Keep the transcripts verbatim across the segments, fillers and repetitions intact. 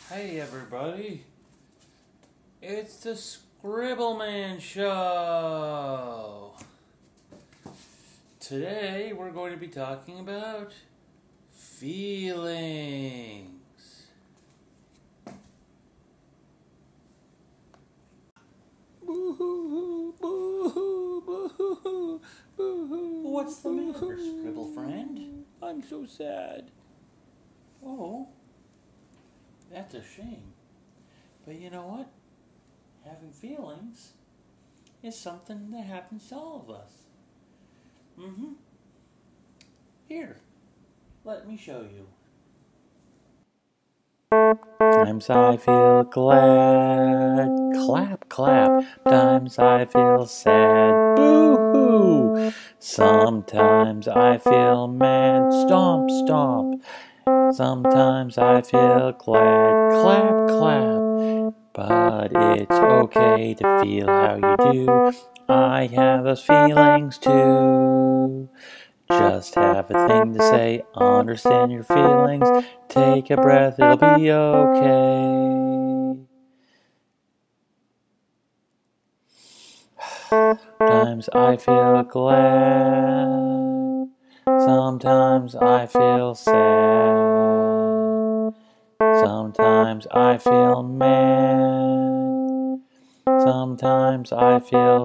Hey everybody, it's the Scribble Man Show. Today we're going to be talking about feelings. Boo-hoo, boo-hoo, boo-hoo, boo-hoo. What's the matter, Scribble friend? I'm so sad. Oh, that's a shame. But you know what? Having feelings is something that happens to all of us. Mm-hmm. Here, let me show you. Times I feel glad, clap, clap. Times I feel sad, boo-hoo. Sometimes I feel mad, stomp, stomp. Sometimes I feel glad, clap, clap. But it's okay to feel how you do. I have those feelings too. Just have a thing to say, understand your feelings. Take a breath, it'll be okay. Sometimes I feel glad. Sometimes I feel sad. Sometimes I feel mad. Sometimes I feel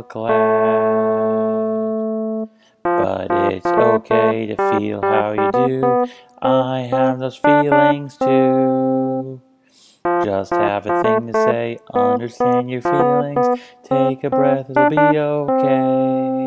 glad. But it's okay to feel how you do. I have those feelings too. Just have a thing to say, understand your feelings. Take a breath, it'll be okay.